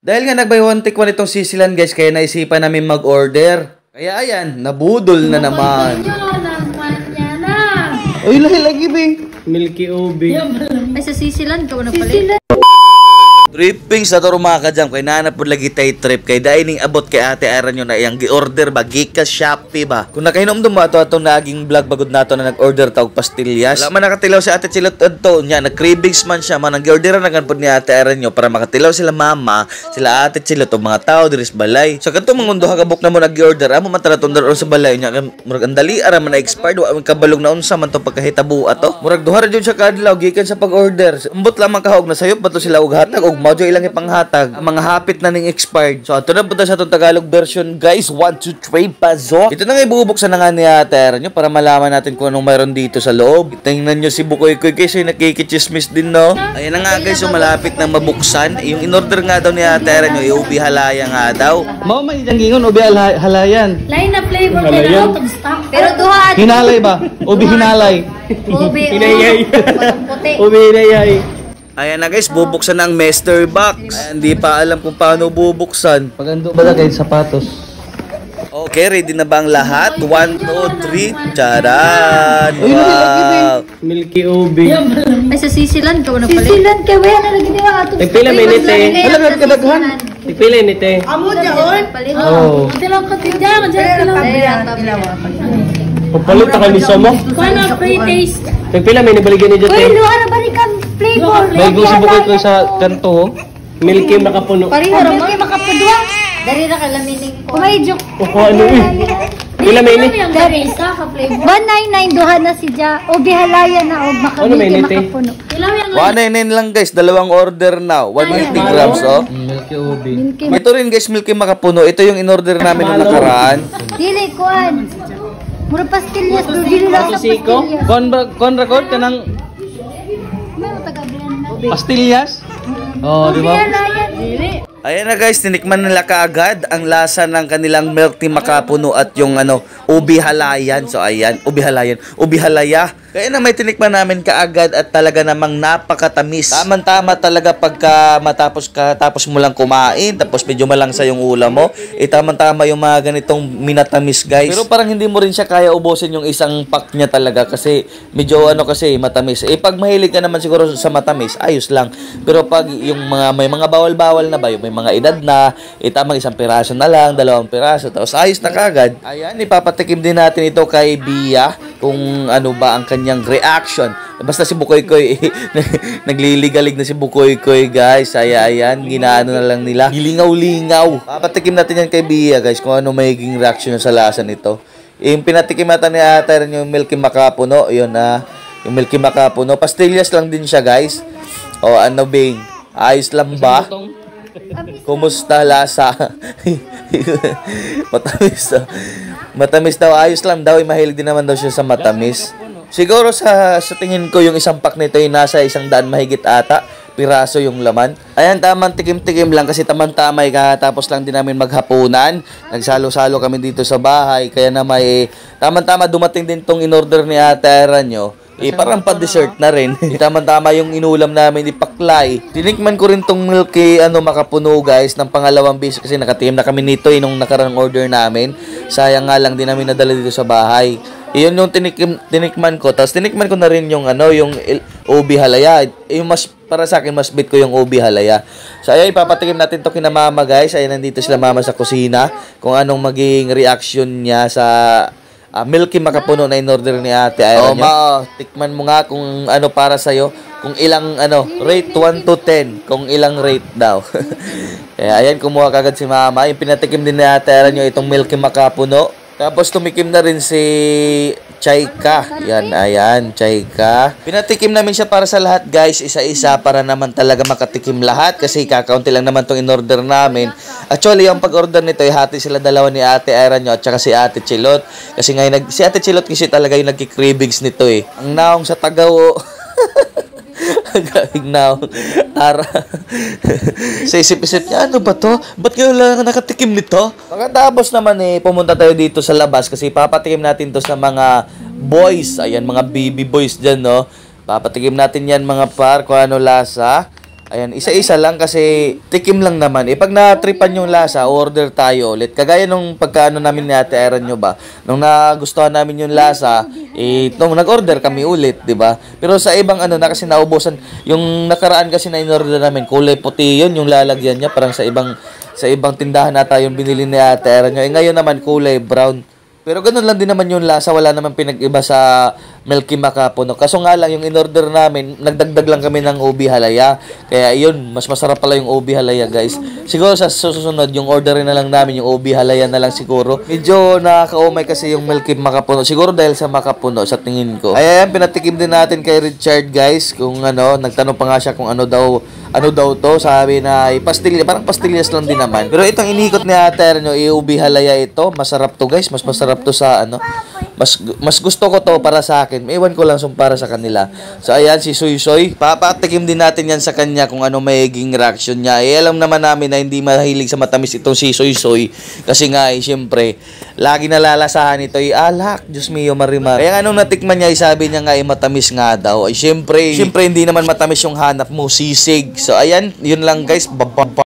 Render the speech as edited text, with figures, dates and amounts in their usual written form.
Dahil nga nag-buy one take one itong sisilan guys, kaya naisipan namin mag-order. Kaya ayan, nabudol na naman. Uy, lagi bing. Milky Obi. Ay, sa sisilan ka na pala. Trippings na to mga kajam, kay nanap po lagi tayo trip, kay dining abot kay ate Aaron nyo na iyang gi-order ba, gikas Shopee ba. Kung nakainom mo ito atong naging vlog bagod nato na nag-order tawag pastillas. Wala man nakatilaw si ate Chilot adto niya, nag-cravings man siya, man ang gi-orderan na ganpod ni ate Aaron nyo para makatilaw sila mama, sila ate Chilot o mga tao diris balay. So kanto mangundo hagabok na mo nag-order, amo man tara tundor sa balay niya, murag andali ara man na-expired, wa man kabalog na unsa man to pagkahitabo ato. Murag duha ra jud siya kadlaw gikan sa pag-order. Umbot lamang kahog na sayop ba to sila og hatag og mao ilang ipanghatag, mga hapit na ning expired. So ato na punta sa atong Tagalog version guys, 1, 2, 3 pasok. Ito na nga ibubuksan na nga ni ate Aaron nyo para malaman natin kung anong mayroon dito sa loob. Tingnan nyo si Bukoy Koy guys, ay nakikichismis din no. Ayan na nga guys, so malapit na mabuksan. Yung in-order nga daw ni ate Aaron nyo, ubi halaya nga daw. Mao man itang gingon, ubi halayan. Lain na flavor pero out of stock. Pero duha. Hinalay ba? Ubi hinalay. Ubi. Hinayay. Puti. Ubi hinayay. Ayan na guys, bubuksan na ang master box. Ayan, di pa alam kung paano bubuksan. Pagando ba guys, sapatos? Okay, ready na ba ang lahat? 1, 2, 3, charan! Wow! Milky Obi. Ay, sa sisilan ka na pala. Sisilan ka, wala na lagi nila ato. Nagpila minute eh. Talaga kadaghan. Nagpila minute eh. Amo diyon. Oh. Dilaw ka tidya, Papalit ka ni Somo. Kuno free taste. Nagpila may nabaligyan ni Uy, Jote. luha na balikan flavor. May gusto Bukoy Koy sa kanto. Milky makapuno. Pareho ra mo makapudwa. Dari ra ka lamining ko. May joke. Opo, ano eh. Pila minute? Dari isa ka flavor. 199 duha na si Ja. O bihalaya na o Ano minute? makapuno. Ilaw yang 199 lang guys, dalawang order now. 150 grams oh. Milky Obi. Ito rin guys, milky makapuno. Ito yung in-order namin nung nakaraan. Dili kuan. Mura pastillas, dili lang sa Siko? pastillas. Kon record ka ng May taga-brand na. pastillas? Oh, di ba? Bihalaya. Dili. Ayan na guys, tinikman nila kaagad ang lasa ng kanilang milk tea makapuno at yung ubi halayan. So ayan, ubi halayan, ubi halaya. Kaya na may tinikman namin kaagad at talaga namang napakatamis. Tama-tama talaga pagka tapos mo lang kumain, tapos medyo malangsa yung ulam mo. Tama-tama yung mga ganitong minatamis guys. Pero parang hindi mo rin siya kaya ubusin yung isang pack niya talaga kasi medyo kasi matamis. Pag mahilig ka naman siguro sa matamis, ayos lang. Pero pag yung may mga bawal-bawal na ba, yung may mga edad na, tamang isang piraso na lang, 2 piraso, tapos ayos na kagad. Ayan, ipapatikim din natin ito kay Bia kung ano ba ang kanyang reaction. Basta si Bukoy Koy, nagliligalig na si Bukoy Koy guys. Ayan, ginaano na lang nila. Gilingaw-lingaw. Papatikim natin yan kay Bia guys kung ano magiging reaction sa lasa nito. Yung pinatikim natin ni ate rin yung milky makapuno, yun yung milky makapuno. Pastillas lang din siya guys. O ano bing, ayos lang ba? Kumusta lasa? Matamis daw, ayos lang daw. Mahilig din naman daw siya sa matamis. Siguro sa tingin ko yung isang pack nito ay nasa 100 mahigit ata piraso yung laman. Ayan, tamang tikim-tikim lang kasi tamang-tama tapos lang din namin maghapunan. Nagsalo-salo kami dito sa bahay. Kaya na may tamang-tama dumating din tong in-order ni ate Aaron nyo. Parang pa-dessert na rin. Tama-tama yung inulam namin, ipaklay. Tinikman ko rin tong milky makapuno guys ng pangalawang beses kasi nakatim na kami nito nung nakarang order namin. Sayang nga lang din namin nadala dito sa bahay. Iyon yung tinikman ko. Tapos tinikman ko na rin yung yung ubi halaya. Yung para sa akin mas bit ko yung ubi halaya. So ayan, ipapatikim natin to kina mama guys. Ayan, nandito sila mama sa kusina. Kung anong magiging reaction niya sa milky makapuno na in-order ni ate Aaron. Tikman mo nga kung ano para sa'yo. Kung ilang rate 1 to 10. Kung ilang rate daw. Kaya ayan, kumuha kagad si mama. Yung pinatikim din ni ate Aaron itong milky makapuno. Tapos tumikim na rin si Chaika. Yan, ayan, Chaika. Pinatikim namin siya para sa lahat guys, isa-isa para naman talaga makatikim lahat kasi kakaunti lang naman itong in-order namin. Actually, yung pag-order nito ay hati sila dalawa ni ate Aaron at saka si ate Chilot. Kasi ngayon, si ate Chilot kasi talaga yung nagki-cravings nito Ang naong sa Tagaw. Now, ara. Sa isip-isip niya, ano ba to? Ba't kayo lang nakatikim nito? Pagkatapos naman pumunta tayo dito sa labas kasi papatikim natin to sa mga boys. Ayan, mga baby boys dyan, no? Papatikim natin yan mga par kung ano lasa. Ayan, isa-isa lang kasi tikim lang naman. Pag natripan yung lasa, order tayo ulit. Kagaya nung pagkaano namin ni Ate Erin nyo ba, nung nagustuhan namin yung lasa, nung nag-order kami ulit, di ba? Pero sa ibang na kasi naubusan, yung nakaraan kasi na in-order namin, kulay puti yun, yung lalagyan niya, parang sa ibang tindahan nata yung binili ni Ate Erin nyo. Ngayon naman, kulay brown. Pero ganun lang din naman yung lasa, wala naman pinag-iba sa Milky Makapuno. Kaso nga lang, yung in-order namin, nagdagdag lang kami ng ubi halaya. Kaya yun, mas masarap pala yung ubi halaya, guys. Siguro sa susunod, yung orderin na lang namin, yung ubi halaya na lang siguro. Medyo nakakaumay kasi yung Milky Makapuno. Siguro dahil sa Makapuno, sa tingin ko. Ayan, pinatikim din natin kay Richard, guys, kung nagtanong pa nga siya kung ano daw to. Sabi na, pastilya, parang pastillas lang din naman. Pero itong inikot ni Ate Erin, ubi halaya ito, masarap to, guys. Mas masarap to sa mas gusto ko to para sa akin. Ewan ko lang para sa kanila. So ayan si Soy Soy. Papatikim din natin yan sa kanya kung ano magiging reaction niya. Alam naman namin na hindi mahilig sa matamis itong si Soy Soy. Kasi nga siyempre, lagi nalalasahan ito alak. Diyos mio marimar. Kaya anong natikman niya, sabi niya nga matamis nga daw. Siyempre hindi naman matamis yung hanap mo, sisig. So ayan, yun lang guys.